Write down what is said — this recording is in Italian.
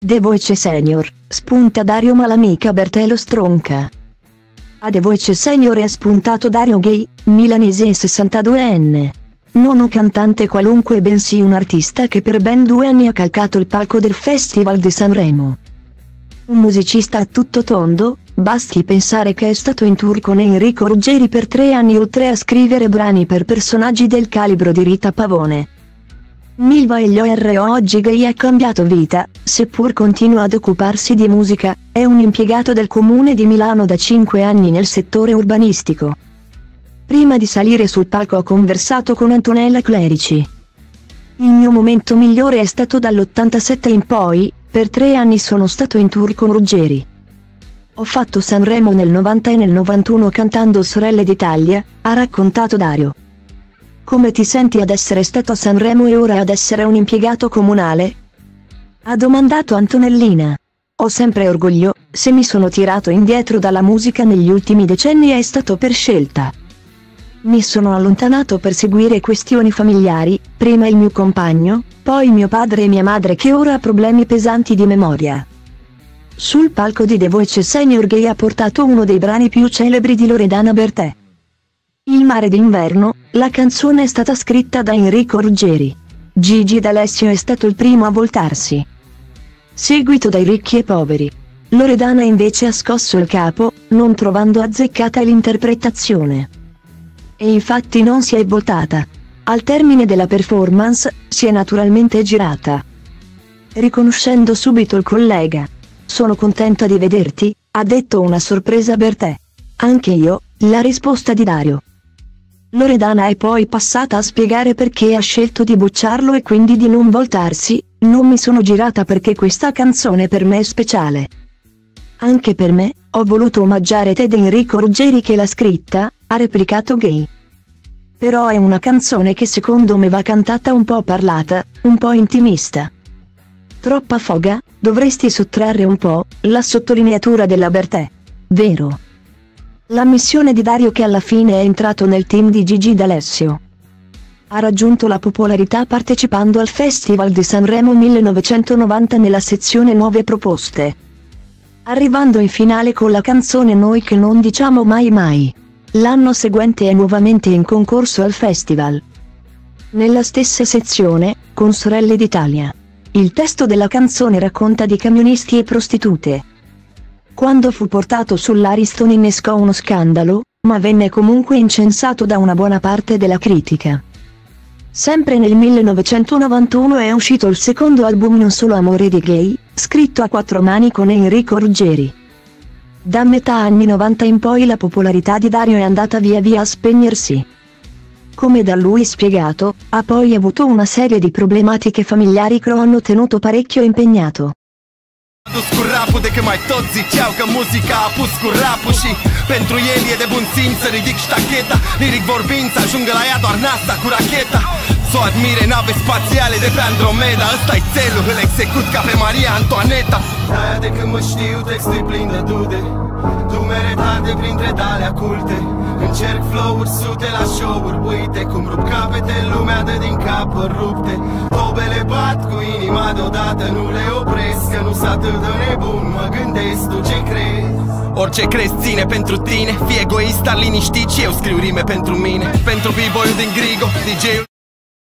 The Voice Senior, spunta Dario ma l'amica Bertè lo stronca. A The Voice Senior è spuntato Dario Gay, milanese e 62enne. Non un cantante qualunque bensì un artista che per ben 2 anni ha calcato il palco del Festival di Sanremo. Un musicista a tutto tondo, basti pensare che è stato in tour con Enrico Ruggeri per 3 anni oltre a scrivere brani per personaggi del calibro di Rita Pavone. Milva e gli ORO oggi Gay ha cambiato vita, seppur continua ad occuparsi di musica, è un impiegato del comune di Milano da 5 anni nel settore urbanistico. Prima di salire sul palco ho conversato con Antonella Clerici. Il mio momento migliore è stato dall'87 in poi, per 3 anni sono stato in tour con Ruggeri. Ho fatto Sanremo nel 90 e nel 91 cantando Sorelle d'Italia, ha raccontato Dario. Come ti senti ad essere stato a Sanremo e ora ad essere un impiegato comunale? Ha domandato Antonellina. Ho sempre orgoglio, se mi sono tirato indietro dalla musica negli ultimi decenni è stato per scelta. Mi sono allontanato per seguire questioni familiari, prima il mio compagno, poi mio padre e mia madre che ora ha problemi pesanti di memoria. Sul palco di The Voice Senior Gay ha portato uno dei brani più celebri di Loredana Bertè. Il mare d'inverno, la canzone è stata scritta da Enrico Ruggeri. Gigi D'Alessio è stato il primo a voltarsi, seguito dai Ricchi e Poveri. Loredana invece ha scosso il capo, non trovando azzeccata l'interpretazione. E infatti non si è voltata. Al termine della performance, si è naturalmente girata, riconoscendo subito il collega. Sono contenta di vederti, ha detto una sorpresa Bertè. Anche io, la risposta di Dario. Loredana è poi passata a spiegare perché ha scelto di bocciarlo e quindi di non voltarsi. Non mi sono girata perché questa canzone per me è speciale. Anche per me, ho voluto omaggiare Ted Enrico Ruggeri che l'ha scritta, ha replicato Gay. Però è una canzone che secondo me va cantata un po' parlata, un po' intimista. Troppa foga, dovresti sottrarre un po', la sottolineatura della Bertè. Vero? L'ammissione di Dario che alla fine è entrato nel team di Gigi D'Alessio. Ha raggiunto la popolarità partecipando al Festival di Sanremo 1990 nella sezione Nuove Proposte, arrivando in finale con la canzone Noi che non diciamo mai mai. L'anno seguente è nuovamente in concorso al festival, nella stessa sezione, con Sorelle d'Italia. Il testo della canzone racconta di camionisti e prostitute. Quando fu portato sull'Ariston innescò uno scandalo, ma venne comunque incensato da una buona parte della critica. Sempre nel 1991 è uscito il secondo album Non solo amore di Gay, scritto a 4 mani con Enrico Ruggeri. Da metà anni 90 in poi la popolarità di Dario è andata via via a spegnersi. Come da lui spiegato, ha poi avuto una serie di problematiche familiari che lo hanno tenuto parecchio impegnato. Dus cu rapul de că mai toți ziceau că muzica a pus cu rapul și pentru el e de bun simț să ridic ștacheta. Liric vorbind să ajungă la ea doar NASA cu racheta. S-o admire nave spațiale de pe Andromeda. Ăsta-i țelul, îl execut ca pe Maria Antoaneta. De-aia de când mă știu textul plin de dude, dumere date printre dalea culte. Încerc flow-uri sute la show-uri, uite cum rup capete, lumea dă din capări rupte. Tobele bat cu inima deodată, nu le opresc, că nu s-a atât de nebun, mă gândesc, tu ce crezi? Orice crezi ține pentru tine, fii egoist, dar liniștit și eu scriu rime pentru mine. Pentru b-boy-ul din Grigo, DJ-ul